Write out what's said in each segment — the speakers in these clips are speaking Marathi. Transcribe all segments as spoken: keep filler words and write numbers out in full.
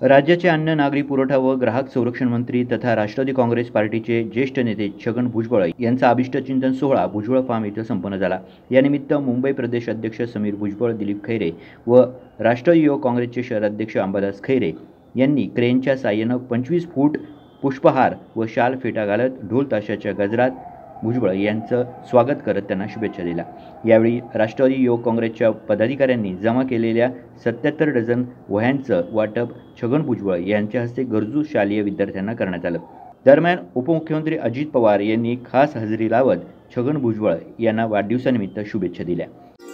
राज्याचे अन्न नागरी पुरवठा व ग्राहक संरक्षण मंत्री तथा राष्ट्रवादी काँग्रेस पार्टीचे ज्येष्ठ नेते छगन भुजबळ यांचा अभिष्टचिंतन सोहळा भुजबळ फार्म येथे संपन्न झाला। यानिमित्त मुंबई प्रदेश अध्यक्ष समीर भुजबळ, दिलीप खैरे व राष्ट्रवादी युवक काँग्रेसचे शहराध्यक्ष अंबादास खैरे यांनी क्रेनच्या साहाय्याने पंचवीस फूट पुष्पहार व शाल फेटा घालत ढोल ताशाच्या गजरात भुजबळ यांचं स्वागत करत त्यांना शुभेच्छा दिल्या। यावेळी राष्ट्रवादी युवक काँग्रेसच्या पदाधिकाऱ्यांनी जमा केलेल्या सत्याहत्तर डझन वह्यांचं वाटप छगन भुजबळ यांच्या हस्ते गरजू शालेय विद्यार्थ्यांना करण्यात आलं। दरम्यान उपमुख्यमंत्री अजित पवार यांनी खास हजेरी लावत छगन भुजबळ यांना वाढदिवसानिमित्त शुभेच्छा दिल्या।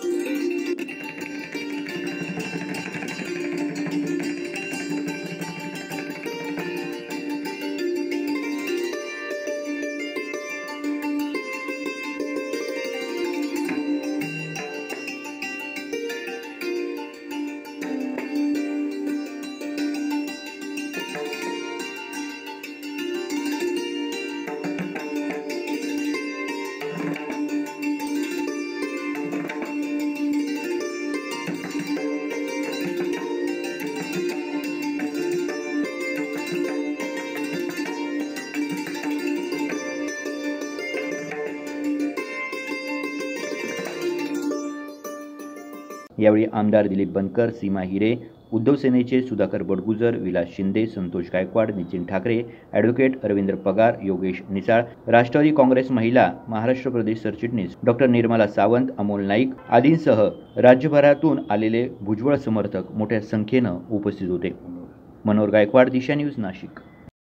यावेळी आमदार दिलीप बनकर, सीमा हिरे, उद्धव सेनेचे सुधाकर बडगुजर, विलास शिंदे, संतोष गायकवाड, नितीन ठाकरे, ॲडव्होकेट रवींद्र पगार, योगेश निसाळ, राष्ट्रवादी काँग्रेस महिला महाराष्ट्र प्रदेश सरचिटणीस डॉक्टर निर्मला सावंत, अमोल नाईक आदींसह राज्यभरातून आलेले भुजबळ समर्थक मोठ्या संख्येनं उपस्थित होते। मनोहर गायकवाड, दिशा न्यूज, नाशिक।